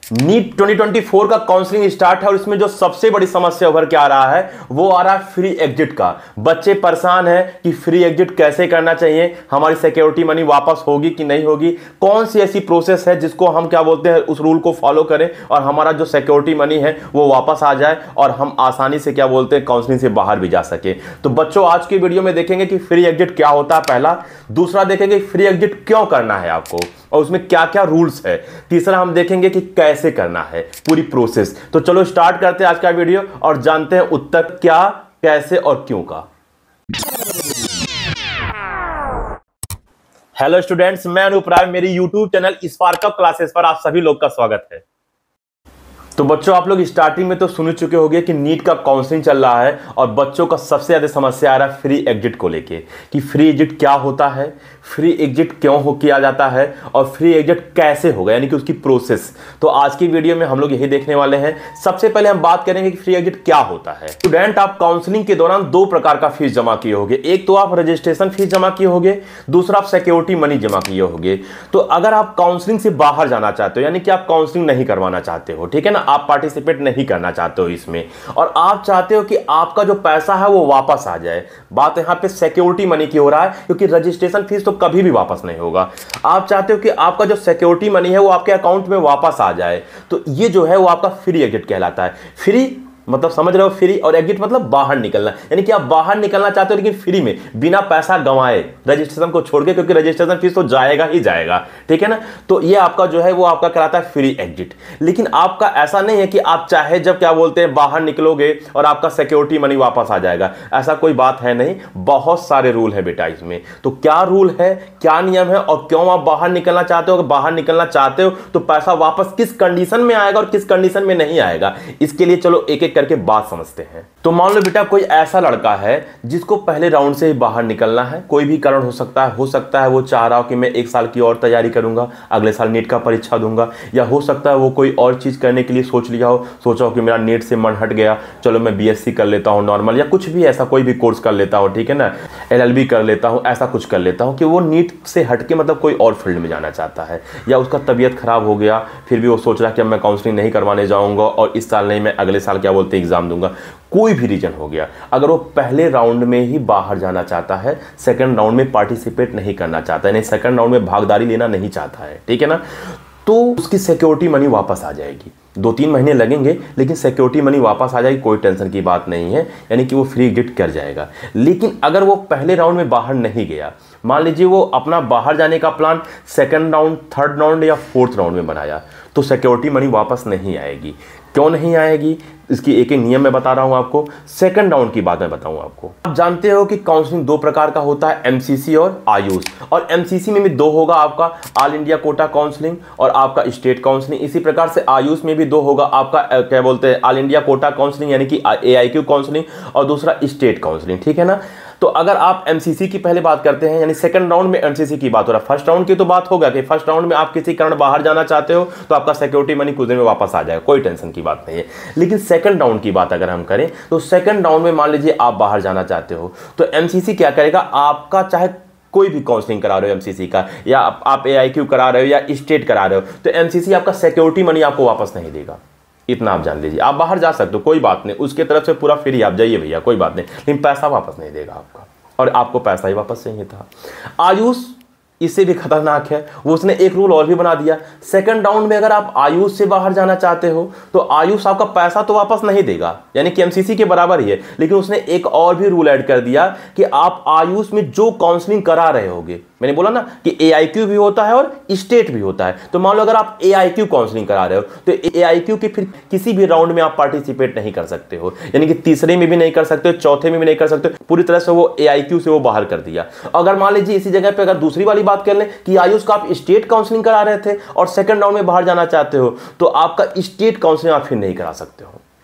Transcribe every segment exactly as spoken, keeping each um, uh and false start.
NEET twenty twenty four का counselling start है और इसमें जो सबसे बड़ी समस्या उभर के आ रहा है वो आ रहा है फ्री एग्जिट का। बच्चे परेशान हैं कि फ्री एग्जिट कैसे करना चाहिए, हमारी सिक्योरिटी मनी वापस होगी कि नहीं होगी, कौन सी ऐसी प्रोसेस है जिसको हम क्या बोलते हैं उस रूल को फॉलो करें और हमारा जो सिक्योरिटी मनी है वो वापस आ जाए और हम आसानी से क्या बोलते हैं काउंसलिंग से बाहर भी जा सके। तो बच्चों आज की वीडियो में देखेंगे कि फ्री एग्जिट क्या होता है, पहला। दूसरा देखेंगे फ्री एग्जिट क्यों करना है आपको और उसमें क्या क्या रूल्स है। तीसरा हम देखेंगे कि कैसे करना है पूरी प्रोसेस। तो चलो स्टार्ट करते हैं आज का वीडियो और जानते हैं उत्तर क्या, कैसे और क्यों का। हेलो स्टूडेंट्स, मैं अनूप राय, मेरी YouTube channel Spark Up Classes पर आप सभी लोग का स्वागत है। तो बच्चों आप लोग स्टार्टिंग में तो सुन चुके होंगे कि नीट का काउंसलिंग चल रहा है और बच्चों का सबसे ज्यादा समस्या आ रहा है फ्री एग्जिट को लेके कि फ्री एग्जिट क्या होता है, फ्री एग्जिट क्यों हो किया जाता है और फ्री एग्जिट कैसे होगा, यानी कि उसकी प्रोसेस। तो आज की वीडियो में हम लोग यही देखने वाले हैं। सबसे पहले हम बात करेंगे कि फ्री एग्जिट क्या होता है। स्टूडेंट आप काउंसलिंग के दौरान दो प्रकार का फीस जमा किए होंगे, एक तो आप रजिस्ट्रेशन फीस जमा किए होंगे, दूसरा आप सिक्योरिटी मनी जमा किए होंगे। तो अगर आप काउंसलिंग से बाहर जाना चाहते हो, यानी कि आप काउंसलिंग नहीं करवाना चाहते हो, ठीक है ना, आप पार्टिसिपेट नहीं करना चाहते हो इसमें और आप चाहते हो कि आपका जो पैसा है वो वापस आ जाए, बात यहां पे सिक्योरिटी मनी की हो रहा है क्योंकि रजिस्ट्रेशन फीस तो कभी भी वापस नहीं होगा। आप चाहते हो कि आपका जो सिक्योरिटी मनी है वो आपके अकाउंट में वापस आ जाए, तो ये जो है वो आपका फ्री एग्जिट कहलाता है। फ्री मतलब समझ रहे हो, फ्री, और एग्जिट मतलब बाहर निकलना, यानी कि आप बाहर निकलना चाहते हो लेकिन फ्री में, बिना पैसा गंवाए, रजिस्ट्रेशन को छोड़ के, क्योंकि रजिस्ट्रेशन फीस तो जाएगा ही जाएगा, ठीक है ना। तो ये आपका जो है वो आपका कहलाता है फ्री एग्जिट। लेकिन आपका ऐसा नहीं है कि आप चाहे जब क्या बोलते हैं बाहर निकलोगे और आपका सिक्योरिटी मनी वापस आ जाएगा, ऐसा कोई बात है नहीं। बहुत सारे रूल है बेटा इसमें। तो क्या रूल है, क्या नियम है और क्यों आप बाहर निकलना चाहते हो, अगर बाहर निकलना चाहते हो तो पैसा वापस किस कंडीशन में आएगा और किस कंडीशन में नहीं आएगा, इसके लिए चलो एक एक करके बात समझते हैं। तो मान लो बेटा कोई ऐसा लड़का है जिसको पहले राउंड से ही बाहर निकलना है, कोई भी कारण हो सकता है, हो सकता है वो चाह रहा हो कि मैं एक साल की और तैयारी करूंगा, अगले साल नीट का परीक्षा दूंगा, या हो सकता है वो कोई और चीज करने के लिए सोच लिया हो, सोचा हो कि मेरा नीट से मन हट गया, चलो मैं बीएससी कर लेता हूं नॉर्मल, या कुछ भी ऐसा कोई भी कोर्स कर लेता हूं, ठीक है ना, एलएलबी कर लेता हूं, ऐसा कुछ कर लेता हूं कि वो नीट से हटके मतलब कोई और फील्ड में जाना चाहता है, या उसका तबीयत खराब हो गया फिर भी वो सोच रहा है कि अब मैं काउंसलिंग नहीं करवाने जाऊंगा और इस साल नहीं, मैं अगले साल क्या बोलते एग्जाम दूंगा, कोई भी रीजन हो गया। अगर वो पहले राउंड में ही बाहर जाना चाहता है, सेकंड राउंड में पार्टिसिपेट नहीं करना चाहता है, नहीं सेकंड राउंड में भागीदारी लेना नहीं चाहता है, ठीक है ना, तो उसकी सिक्योरिटी मनी वापस आ जाएगी। दो तीन महीने लगेंगे लेकिन सिक्योरिटी मनी वापस आ जाएगी, कोई टेंशन की बात नहीं है, यानी कि वो फ्री एग्जिट कर जाएगा। लेकिन अगर वो पहले राउंड में बाहर नहीं गया, मान लीजिए वो अपना बाहर जाने का plan second round, third round या फोर्थ राउंड में बनाया, तो सिक्योरिटी मनी वापस नहीं आएगी। क्यों नहीं आएगी, इसकी एक एक नियम मैं बता रहा हूं आपको। सेकंड राउंड की बात मैं बताऊं आपको। आप जानते हो कि काउंसलिंग दो प्रकार का होता है, एमसीसी और आयुष, और एमसीसी में भी दो होगा, आपका ऑल इंडिया कोटा काउंसलिंग और आपका स्टेट काउंसलिंग। इसी प्रकार से आयुष में भी दो होगा, आपका क्या बोलते हैं ऑल इंडिया कोटा काउंसलिंग यानी कि एआईक्यू काउंसलिंग और दूसरा स्टेट काउंसलिंग, ठीक है ना। तो अगर आप एमसीसी की पहले बात करते हैं, यानी सेकंड राउंड में एमसीसी की बात हो रहा है, फर्स्ट राउंड की तो बात होगा कि फर्स्ट राउंड में आप किसी कारण बाहर जाना चाहते हो तो आपका सिक्योरिटी मनी कुछ दिन में वापस आ जाएगा, कोई टेंशन की बात नहीं है। लेकिन सेकंड राउंड की बात अगर हम करें तो सेकंड राउंड में मान लीजिए आप बाहर जाना चाहते हो तो एमसीसी क्या करेगा, आपका चाहे कोई भी काउंसलिंग करा रहे हो एमसीसी का, या आप एआईक्यू करा रहे हो या स्टेट करा रहे हो, तो एमसीसी आपका सिक्योरिटी मनी आपको वापस नहीं देगा, इतना आप जान लीजिए। आप बाहर जा सकते हो, कोई बात नहीं, उसके तरफ से पूरा फ्री, आप जाइए भैया, कोई बात नहीं, लेकिन पैसा वापस नहीं देगा आपका, और आपको पैसा ही वापस चाहिए था। आयुष इससे भी खतरनाक है, वो उसने एक रूल और भी बना दिया, सेकंड राउंड में अगर आप आयुष से बाहर जाना चाहते हो तो आयुष आपका पैसा तो वापस नहीं देगा, यानी कि एमसीसी के बराबर ही है, लेकिन उसने एक और भी रूल ऐड कर दिया कि आप आयुष में जो काउंसलिंग करा रहे होगे, मैंने बोला ना कि एआईक्यू भी होता है और स्टेट भी होता है, तो मान लो अगर आप एआईक्यू काउंसलिंग करा रहे हो तो एआईक्यू के फिर किसी भी राउंड में आप पार्टिसिपेट नहीं कर सकते हो, यानी कि तीसरे में भी नहीं कर सकते, चौथे में भी नहीं कर सकते, पूरी तरह से वो एआईक्यू से वो बाहर कर दिया। अगर मान लीजिए इसी जगह पे अगर दूसरी वाली बात कर लें कि आयुष का आप स्टेट काउंसलिंग करा रहे थे और सेकंड राउंड में बाहर जाना चाहते हो, तो आपका स्टेट काउंसलिंग आप फिर नहीं करा सकते हो,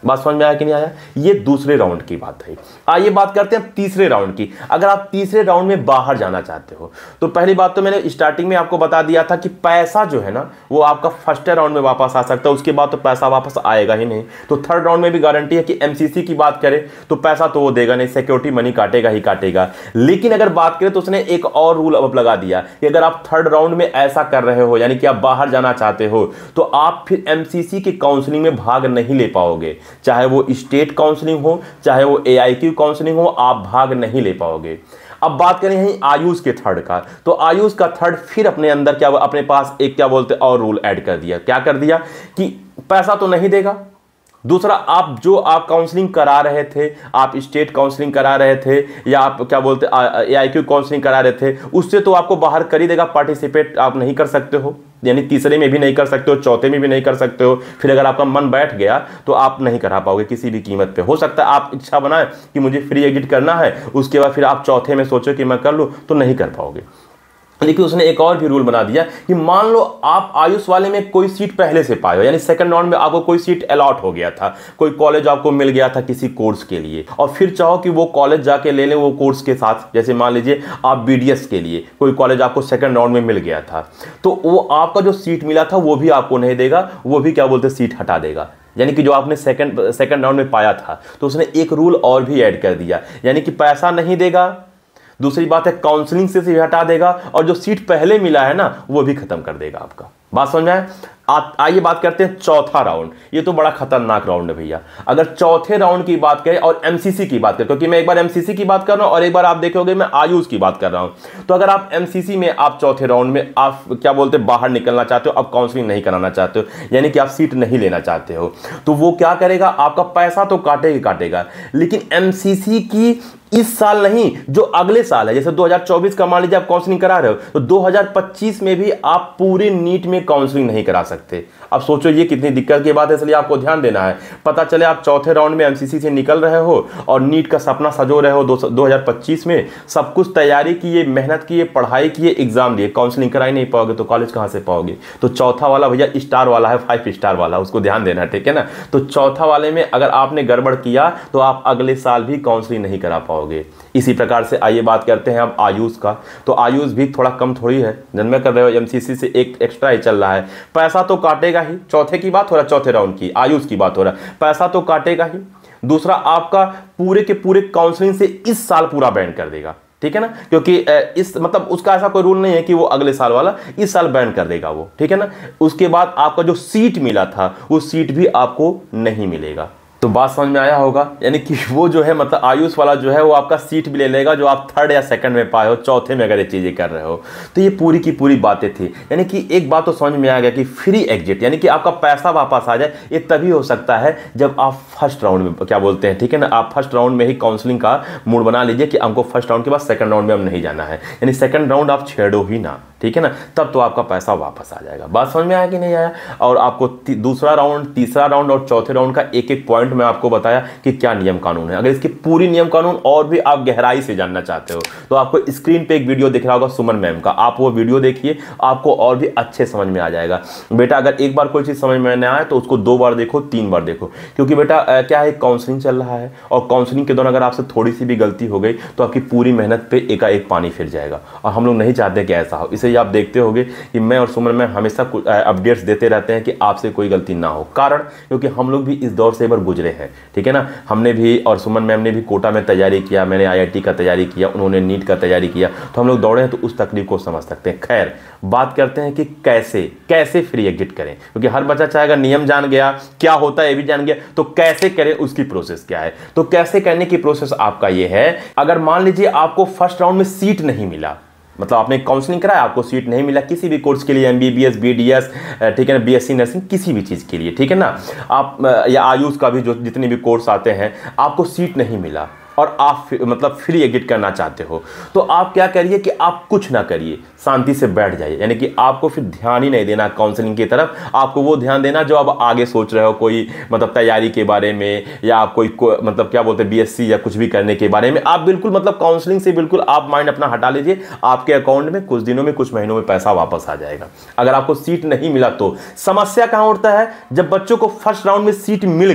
बात समझ में आया कि नहीं आया? ये दूसरे राउंड की बात है। आइए बात करते हैं तीसरे राउंड की। अगर आप तीसरे राउंड में बाहर जाना चाहते हो तो पहली बात तो मैंने स्टार्टिंग में आपको बता दिया था कि पैसा जो है ना वो आपका फर्स्ट राउंड में वापस आ सकता है, उसके बाद तो पैसा वापस आएगा ही नहीं। तो थर्ड राउंड में भी गारंटी है कि एमसीसी की बात करें तो पैसा तो वो देगा नहीं, सिक्योरिटी मनी काटेगा ही काटेगा। लेकिन अगर बात करें तो उसने एक और रूल अब लगा दिया कि अगर आप थर्ड राउंड में ऐसा कर रहे हो, यानी कि आप बाहर जाना चाहते हो, तो आप फिर एमसीसी की काउंसलिंग में भाग नहीं ले पाओगे। चाहे वो स्टेट काउंसलिंग हो, चाहे वो एआईक्यू काउंसलिंग हो, आप भाग नहीं ले पाओगे। अब बात करें यहीं आयुष के थर्ड का, तो आयुष का थर्ड फिर अपने अंदर क्या अपने पास एक क्या बोलते और रूल ऐड कर दिया। क्या कर दिया कि पैसा तो नहीं देगा, दूसरा आप जो आप काउंसलिंग करा रहे थे, आप स्टेट काउंसलिंग करा रहे थे या आप क्या बोलते एआईक्यू काउंसलिंग करा रहे थे, उससे तो आपको बाहर कर ही देगा, पार्टिसिपेट आप नहीं कर सकते हो, यानी तीसरे में भी नहीं कर सकते हो, चौथे में भी नहीं कर सकते हो। फिर अगर आपका मन बैठ गया तो आप नहीं करा पाओगे किसी भी कीमत पे। हो सकता है आप इच्छा बनाए कि मुझे फ्री एग्जिट करना है, उसके बाद फिर आप चौथे में सोचो कि मैं कर लूँ, तो नहीं कर पाओगे। लेकिन उसने एक और भी रूल बना दिया कि मान लो आप आयुष वाले में कोई सीट पहले से पाए हो, यानी सेकंड राउंड में आपको कोई सीट अलॉट हो गया था, कोई कॉलेज आपको मिल गया था किसी कोर्स के लिए, और फिर चाहो कि वो कॉलेज जाके ले लें वो कोर्स के साथ। जैसे मान लीजिए आप बीडीएस के लिए कोई कॉलेज आपको सेकंड राउंड में मिल गया था, तो वो आपका जो सीट मिला था वो भी आपको नहीं देगा, वो भी क्या बोलते सीट हटा देगा, यानी कि जो आपने सेकंड सेकंड राउंड में पाया था। तो उसने एक रूल और भी ऐड कर दिया, यानी कि पैसा नहीं देगा, दूसरी बात है काउंसलिंग से भी हटा देगा, और जो सीट पहले मिला है ना वो भी खत्म कर देगा आपका। बात समझ में आए? आइए बात करते हैं चौथा राउंड। ये तो बड़ा खतरनाक राउंड है भैया। अगर चौथे राउंड की बात करें और एमसीसी की बात करें, क्योंकि मैं एक बार एमसीसी की बात कर रहा हूं और एक बार आप देखोगे मैं आयुष की बात कर रहा हूं। तो अगर आप एमसीसी में आप चौथे राउंड में आप क्या बोलते हैं बाहर निकलना चाहते हो, आप काउंसलिंग नहीं कराना चाहते हो, यानी कि आप सीट नहीं लेना चाहते हो, तो वो क्या करेगा, आपका पैसा तो काटेगा काटेगा, लेकिन एमसीसी की इस साल नहीं जो अगले साल है, जैसे दो हज़ार चौबीस का मान लीजिए आप काउंसलिंग करा रहे हो, तो दो हज़ार पच्चीस में भी आप पूरे नीट में काउंसलिंग नहीं करा सकते। अब सोचो ये कितनी दिक्कत की बात है, इसलिए आपको ध्यान देना है। पता चले आप चौथे राउंड में एमसीसी से निकल रहे हो और नीट का सपना सजो रहे हो दो हज़ार पच्चीस में, सब कुछ तैयारी किए, मेहनत किए, पढ़ाई किए, एग्जाम दिए, काउंसलिंग करा ही नहीं पाओगे तो कॉलेज कहाँ से पाओगे। तो चौथा वाला भैया स्टार वाला है, फाइव स्टार वाला, उसको ध्यान देना, ठीक है ना। तो चौथा वाले में अगर आपने गड़बड़ किया तो आप अगले साल भी काउंसलिंग नहीं करा पाओगे। इसी प्रकार से आइए बात करते हैं अब आयुष का। तो आयुष भी थोड़ा कम थोड़ी है, जन्म कर रहे हो एमसीसी से एक एक्स्ट्रा ही चल रहा है, पैसा तो काटेगा ही। चौथे की बात हो रहा है, चौथे राउंड की आयुष की बात हो रहा है, पैसा तो काटेगा ही। दूसरा आपका पूरे के पूरे काउंसलिंग से इस साल पूरा बैन कर देगा, ठीक है ना, क्योंकि इस मतलब उसका ऐसा कोई रूल नहीं है कि वो अगले साल वाला, इस साल बैन कर देगा वो, ठीक है ना। उसके बाद आपका जो सीट मिला था वो सीट भी आपको नहीं मिलेगा। तो बात समझ में आया होगा, यानी कि वो जो है मतलब आयुष वाला जो है वो आपका सीट भी ले लेगा जो आप थर्ड या सेकंड में पाए हो, चौथे में अगर ये चीज़ें कर रहे हो। तो ये पूरी की पूरी बातें थी, यानी कि एक बात तो समझ में आ गया कि फ्री एग्जिट यानी कि आपका पैसा वापस आ जाए, ये तभी हो सकता है जब आप फर्स्ट राउंड में क्या बोलते हैं, ठीक है ना, आप फर्स्ट राउंड में ही काउंसलिंग का मूड बना लीजिए कि हमको फर्स्ट राउंड के बाद सेकंड राउंड में हम नहीं जाना है, यानी सेकंड राउंड आप छेड़ो ही ना, ठीक है ना, तब तो आपका पैसा वापस आ जाएगा। बात समझ में आया कि नहीं आया? और आपको दूसरा राउंड, तीसरा राउंड और चौथे राउंड का एक एक पॉइंट में आपको बताया कि क्या नियम कानून है। अगर इसकी पूरी नियम कानून और भी आप गहराई से जानना चाहते हो तो आपको स्क्रीन पे एक वीडियो दिख रहा होगा सुमन मैम का, आप वो वीडियो देखिए, आपको और भी अच्छे समझ में आ जाएगा। बेटा अगर एक बार कोई चीज़ समझ में नहीं आए तो उसको दो बार देखो, तीन बार देखो, क्योंकि बेटा क्या है, काउंसलिंग चल रहा है और काउंसलिंग के दौरान अगर आपसे थोड़ी सी भी गलती हो गई तो आपकी पूरी मेहनत पे एकाएक पानी फिर जाएगा, और हम लोग नहीं चाहते कि ऐसा हो। इसलिए आप देखते होंगे कि मैं और सुमन मैम हमेशा अपडेट्स देते रहते हैं कि आपसे कोई गलती ना हो, कारण क्योंकि हम लोग भी इस दौर से एक बार गुजरे हैं, ठीक है ना। हमने भी और सुमन मैम ने भी कोटा में तैयारी किया, मैंने आईआईटी का तैयारी किया, उन्होंने नीट का तैयारी किया, तो हम लोग दौड़े हैं तो उस तकलीफ को समझ सकते हैं। खैर बात करते हैं कि कैसे कैसे फ्री एग्जिट करें, क्योंकि हर बच्चा चाहेगा नियम जान गया, क्या होता है ये भी जान गया, तो कैसे करें उसकी प्रोसेस क्या है। तो कैसे करने की प्रोसेस आपका ये है, अगर मान लीजिए आपको फर्स्ट राउंड में सीट नहीं मिला, मतलब आपने काउंसलिंग कराया, आपको सीट नहीं मिला किसी भी कोर्स के लिए, एमबीबीएस, बीडीएस, ठीक है ना, बीएससी नर्सिंग, किसी भी चीज़ के लिए, ठीक है ना, आप या आयुष का भी जो जितने भी कोर्स आते हैं, आपको सीट नहीं मिला और आप मतलब फ्री एग्जिट करना चाहते हो, तो आप क्या करिए कि आप कुछ ना करिए, शांति से बैठ जाइए, यानी कि आपको फिर ध्यान ही नहीं देना काउंसलिंग की तरफ, आपको वो ध्यान देना जो आप आगे सोच रहे हो, कोई मतलब तैयारी के बारे में, या आप कोई को, मतलब क्या बोलते हैं बीएससी या कुछ भी करने के बारे में। आप बिल्कुल मतलब काउंसलिंग से बिल्कुल आप माइंड अपना हटा लीजिए, आपके अकाउंट में कुछ दिनों में, कुछ महीनों में पैसा वापस आ जाएगा। अगर आपको सीट नहीं मिला तो समस्या कहाँ उठता है, जब बच्चों को फर्स्ट राउंड में सीट मिल गया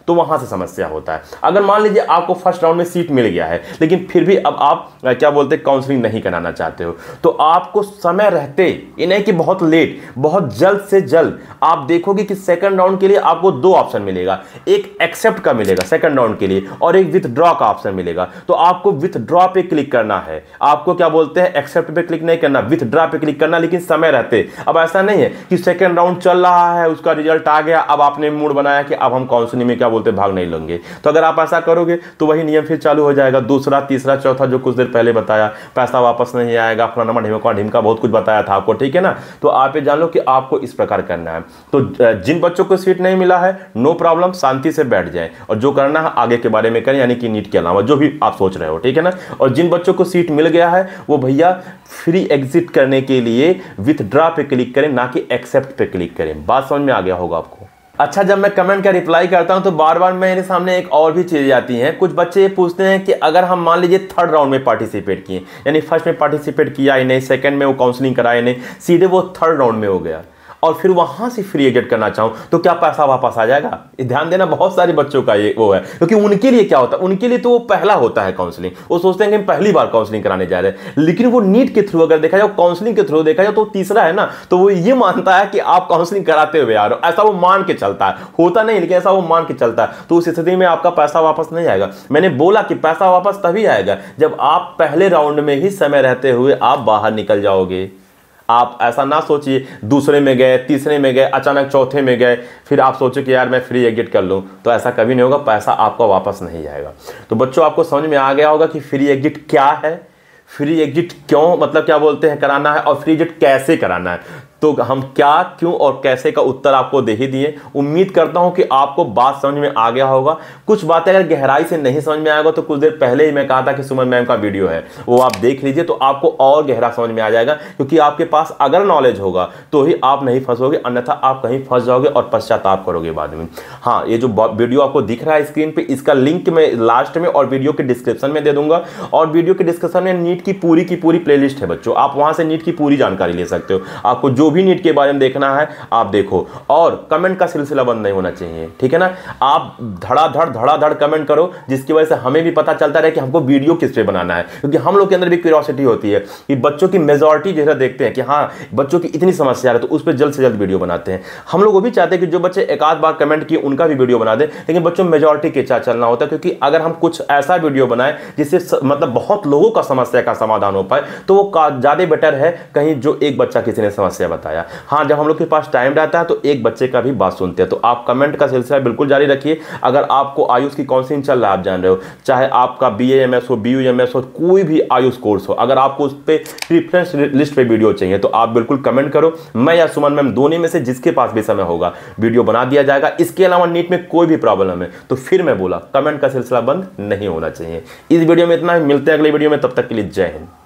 तो वहां से समस्या होता है। अगर मान लीजिए आपको फर्स्ट राउंड में सीट मिल गया है, लेकिन फिर भी अब आप क्या बोलते हैं काउंसलिंग नहीं कराना चाहते हो, तो आपको समय रहते, ये नहीं कि बहुत लेट, बहुत जल्द से जल्द आप देखोगे कि सेकंड राउंड के लिए आपको दो ऑप्शन मिलेगा, एक एक्सेप्ट का मिलेगा सेकंड राउंड के लिए और एक विथड्रॉ का ऑप्शन मिलेगा। तो आपको विथड्रॉ पे क्लिक करना है, आपको क्या बोलते हैं एक्सेप्ट पे क्लिक नहीं करना, विथड्रॉ पे क्लिक करना, लेकिन समय रहते। अब ऐसा नहीं है कि सेकंड राउंड चल रहा है, उसका रिजल्ट आ गया, अब आपने मूड बनाया कि अब हम काउंसलिंग में क्या बोलते हैं भाग नहीं लेंगे, तो अगर आप ऐसा करोगे तो वही नियम फिर चालू हो जाएगा, दूसरा तीसरा चौथा जो कुछ देर पहले बताया, पैसा वापस नहीं आएगा, फलाना ढिमका ढिमका बहुत कुछ बताया था आपको, ठीक है ना। तो आप ये जान लो कि आपको इस प्रकार करना है। तो जिन बच्चों को सीट नहीं मिला है नो प्रॉब्लम, शांति से बैठ जाएं और जो करना है आगे के बारे में करें, यानी कि नीट के अलावा जो भी आप सोच रहे हो, ठीक है ना। और जिन बच्चों को सीट मिल गया है वो भैया फ्री एग्जिट करने के लिए विथड्रॉ पे क्लिक करें, ना कि एक्सेप्ट पे क्लिक करें। बात समझ में आ गया होगा आपको। अच्छा, जब मैं कमेंट का रिप्लाई करता हूं तो बार बार मेरे सामने एक और भी चीजें आती हैं। कुछ बच्चे ये पूछते हैं कि अगर हम मान लीजिए थर्ड राउंड में पार्टिसिपेट किए, यानी फर्स्ट में पार्टिसिपेट किया ही नहीं, सेकंड में वो काउंसलिंग कराया नहीं, सीधे वो थर्ड राउंड में हो गया और फिर वहां से फ्री एग्जिट करना चाहूं तो क्या पैसा वापस आ जाएगा? ध्यान देना, बहुत सारे बच्चों का ये वो है, क्योंकि उनके लिए क्या होता है, उनके लिए तो वो पहला होता है काउंसलिंग, वो सोचते हैं कि हम पहली बार काउंसलिंग कराने जा रहे हैं। लेकिन वो नीट के थ्रू अगर देखा जाए, काउंसलिंग के थ्रू देखा जाए तो तीसरा है ना, तो वो ये मानता है कि आप काउंसलिंग कराते हुए आ रहे हो, ऐसा वो मान के चलता है, होता नहीं लेकिन ऐसा वो मान के चलता है। तो उस स्थिति में आपका पैसा वापस नहीं आएगा। मैंने बोला कि पैसा वापस तभी आएगा जब आप पहले राउंड में ही समय रहते हुए आप बाहर निकल जाओगे। आप ऐसा ना सोचिए दूसरे में गए, तीसरे में गए, अचानक चौथे में गए, फिर आप सोचो कि यार मैं फ्री एग्जिट कर लूं, तो ऐसा कभी नहीं होगा, पैसा आपका वापस नहीं जाएगा। तो बच्चों आपको समझ में आ गया होगा कि फ्री एग्जिट क्या है, फ्री एग्जिट क्यों मतलब क्या बोलते हैं कराना है, और फ्री एग्जिट कैसे कराना है। तो हम क्या, क्यों और कैसे का उत्तर आपको दे ही दिए। उम्मीद करता हूं कि आपको बात समझ में आ गया होगा। कुछ बातें अगर गहराई से नहीं समझ में आएगा तो कुछ देर पहले ही मैं कहा था कि सुमन मैम का वीडियो है, वो आप देख लीजिए तो आपको और गहरा समझ में आ जाएगा, क्योंकि आपके पास अगर नॉलेज होगा तो ही आप नहीं फंसोगे, अन्यथा आप कहीं फंस जाओगे और पश्चाताप करोगे बाद में। हाँ, ये जो वीडियो आपको दिख रहा है स्क्रीन पे, इसका लिंक मैं लास्ट में और वीडियो के डिस्क्रिप्शन में दे दूंगा, और वीडियो के डिस्क्रिप्शन में नीट की पूरी की पूरी प्लेलिस्ट है बच्चों, आप वहां से नीट की पूरी जानकारी ले सकते हो। आपको जो भी नीट के बारे में देखना है आप देखो, और कमेंट का सिलसिला बंद नहीं होना चाहिए, ठीक है ना। आप धड़ाधड़ धड़ाधड़ कमेंट करो, जिसकी वजह से हमें भी पता चलता रहे कि हमको वीडियो किस पे बनाना है, क्योंकि हम लोग के अंदर भी क्यूरियोसिटी होती है कि बच्चों की मेजॉरिटी जो है देखते हैं कि हाँ बच्चों की इतनी समस्या है, तो उस पर जल्द से जल्द वीडियो बनाते हैं। हम लोग वो भी चाहते हैं कि जो बच्चे एक आध बार कमेंट किए उनका भी वीडियो बना दें, लेकिन बच्चों मेजॉरिटी के साथ चलना होता है, क्योंकि अगर हम कुछ ऐसा वीडियो बनाएं जिससे मतलब बहुत लोगों का समस्या का समाधान हो पाए, तो वो ज्यादा बेटर है कहीं जो एक बच्चा किसी ने समस्या बताया। हाँ, जब हम लोग के पास टाइम रहता है तो एक बच्चे का भी बात सुनते हैं। तो आप कमेंट का सिलसिला बिल्कुल जारी रखिए। अगर आपको आयुष की काउंसलिंग चल रहा है, आप जान रहे हो, चाहे आपका बी ए एम एस हो, बी यू एम एस हो, कोई भी आयुष कोर्स हो, अगर आपको उस पर प्रेफरेंस लिस्ट पे वीडियो चाहिए तो आप बिल्कुल कमेंट करो, मैं या सुमन मैम दोनों में से जिसके पास भी समय होगा वीडियो बना दिया जाएगा। इसके अलावा नीट में कोई भी प्रॉब्लम है तो फिर मैं बोला कमेंट का सिलसिला बंद नहीं होना चाहिए। इस वीडियो में इतना ही, मिलते हैं अगले वीडियो में, तब तक के लिए जय हिंद।